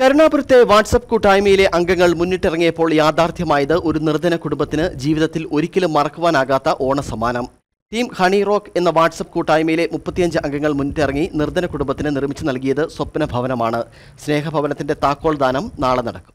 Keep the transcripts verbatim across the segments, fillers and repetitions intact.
കരുണാപുരത്തെ WhatsApp കൂട്ടായ്മയിലെ അംഗങ്ങൾ മുന്നിട്ടിറങ്ങിയപ്പോൾ യാഥാർത്ഥ്യമായത് ഒരു നിർധന കുടുംബത്തിന് ജീവിതത്തിൽ ഒരിക്കലും മറക്കുവാനാകാത്ത ഓണസമ്മാനം. ടീം ഹണി റോക്ക് എന്ന വാട്സ്ആപ്പ് കൂട്ടായ്മയിലെ മുപ്പത്തിയഞ്ച് അംഗങ്ങൾ മുന്നിട്ടിറങ്ങി നിർധന കുടുംബത്തിന് നിർമ്മിച്ചു നൽകിയത് സ്വപ്ന ഭവനമാണ്. സ്നേഹഭവനത്തിന്റെ താക്കോൽ ദാനം നാളെ നടക്കും.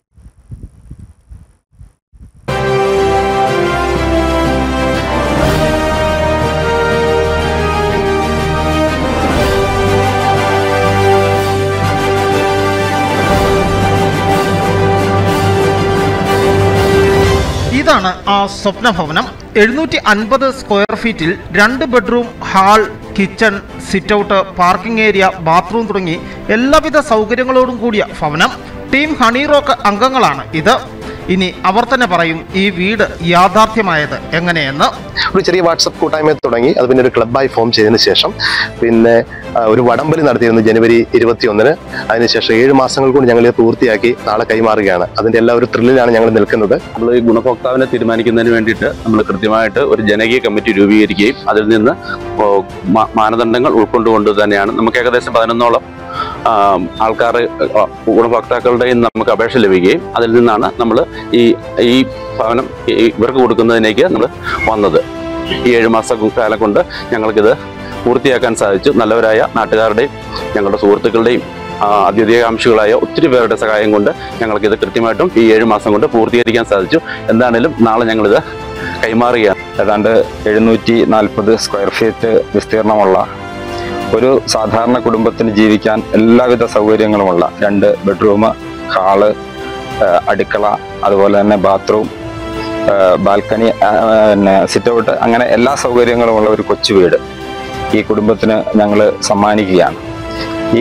ഇതാണ് ആ സ്വപ്ന ഭവനം. എഴുന്നൂറ്റി അൻപത് സ്ക്വയർ ഫീറ്റിൽ രണ്ട് bedroom, hall, kitchen, sit out, parking area, bathroom തുടങ്ങി എല്ലാവിധ സൗകര്യങ്ങളോടും കൂടിയ ഭവനം. ടീം ഹണി റോക്ക് അംഗങ്ങളാണ് ഇത്. ഇനി അവർ തന്നെ പറയും ഈ വീട് യാഥാർത്ഥ്യമായത് എങ്ങനെയെന്ന്. ഒരു ചെറിയ വാട്സപ്പ് കൂട്ടായ്മ തുടങ്ങി, അത് പിന്നെ ഒരു ക്ലബ്ബായി ഫോം ചെയ്തതിന് ശേഷം പിന്നെ ഒരു വടംവലി നടത്തിയിരുന്നു ജനുവരി ഇരുപത്തി ഒന്നിന്. അതിനുശേഷം ഏഴ് മാസങ്ങൾ കൊണ്ട് ഞങ്ങൾ ഇത് പൂർത്തിയാക്കി നാളെ കൈമാറുകയാണ്. അതിന്റെ എല്ലാ ഒരു ത്രില്ലിലാണ് ഞങ്ങൾ നിൽക്കുന്നത്. നമ്മൾ ഈ ഗുണഭോക്താവിനെ തീരുമാനിക്കുന്നതിന് വേണ്ടിയിട്ട് നമ്മൾ കൃത്യമായിട്ട് ഒരു ജനകീയ കമ്മിറ്റി രൂപീകരിക്കുകയും അതിൽ നിന്ന് മാനദണ്ഡങ്ങൾ ഉൾക്കൊണ്ടുകൊണ്ട് തന്നെയാണ് നമുക്ക് ഏകദേശം പതിനൊന്നോളം ആൾക്കാർ ഗുണഭോക്താക്കളുടെയും നമുക്ക് അപേക്ഷ ലഭിക്കുകയും അതിൽ നിന്നാണ് നമ്മൾ ഈ ഈ ഭവനം ഇവർക്ക് കൊടുക്കുന്നതിലേക്ക് നമ്മൾ വന്നത്. ഈ ഏഴു മാസ കാലം കൊണ്ട് ഞങ്ങൾക്കിത് പൂർത്തിയാക്കാൻ സാധിച്ചു. നല്ലവരായ നാട്ടുകാരുടെയും ഞങ്ങളുടെ സുഹൃത്തുക്കളുടെയും അദ്വിതീയകാംക്ഷികളായ ഒത്തിരി പേരുടെ സഹായം കൊണ്ട് ഞങ്ങൾക്കിത് കൃത്യമായിട്ടും ഈ ഏഴു മാസം കൊണ്ട് പൂർത്തീകരിക്കാൻ സാധിച്ചു. എന്താണേലും നാളെ ഞങ്ങളിത് കൈമാറുകയാണ്. ഏതാണ്ട് എഴുന്നൂറ്റി നാൽപ്പത് സ്ക്വയർ ഫീറ്റ് വിസ്തീർണമുള്ള ഒരു സാധാരണ കുടുംബത്തിന് ജീവിക്കാൻ എല്ലാവിധ സൗകര്യങ്ങളുമുള്ള രണ്ട് ബെഡ്റൂം, ഹാള്, അടുക്കള, അതുപോലെ തന്നെ ബാത്റൂം, ബാൽക്കണി, പിന്നെ സിറ്റ് ഔട്ട്, അങ്ങനെ എല്ലാ സൗകര്യങ്ങളുമുള്ള ഒരു കൊച്ചു വീട് ഈ കുടുംബത്തിന് ഞങ്ങൾ സമ്മാനിക്കുകയാണ്. ഈ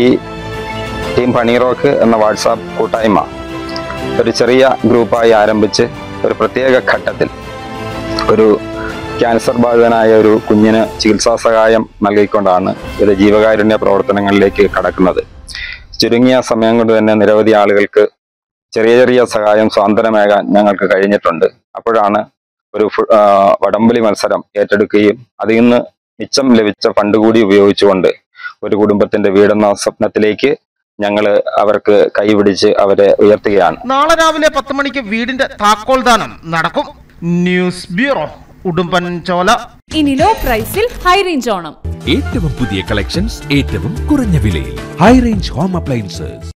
ടീം ഹണി റോക്ക് എന്ന വാട്സാപ്പ് കൂട്ടായ്മ ഒരു ചെറിയ ഗ്രൂപ്പായി ആരംഭിച്ച് ഒരു പ്രത്യേക ഘട്ടത്തിൽ ഒരു ക്യാൻസർ ബാധിതനായ ഒരു കുഞ്ഞിന് ചികിത്സാ സഹായം നൽകിക്കൊണ്ടാണ് ഇത് ജീവകാരുണ്യ പ്രവർത്തനങ്ങളിലേക്ക് കടക്കുന്നത്. ചുരുങ്ങിയ സമയം കൊണ്ട് തന്നെ നിരവധി ആളുകൾക്ക് ചെറിയ ചെറിയ സഹായം സ്വാതന്ത്ര്യമേകാൻ ഞങ്ങൾക്ക് കഴിഞ്ഞിട്ടുണ്ട്. അപ്പോഴാണ് ഒരു വടംവലി മത്സരം ഏറ്റെടുക്കുകയും അതിൽ നിന്ന് മിച്ചം ലഭിച്ച ഫണ്ട് കൂടി ഉപയോഗിച്ചുകൊണ്ട് ഒരു കുടുംബത്തിന്റെ വീടെന്ന സ്വപ്നത്തിലേക്ക് ഞങ്ങൾ അവർക്ക് കൈപിടിച്ച് അവരെ ഉയർത്തുകയാണ്. നാളെ രാവിലെ പത്ത് മണിക്ക് വീടിന്റെ താക്കോൽ ദാനം നടക്കും. News bureau, Udumbanchola. ഇനി ലോ പ്രൈസിൽ ഹൈ റേഞ്ച് ഓണം. ഏറ്റവും പുതിയ കളക്ഷൻസ് ഏറ്റവും കുറഞ്ഞ വിലയിൽ. High range home appliances.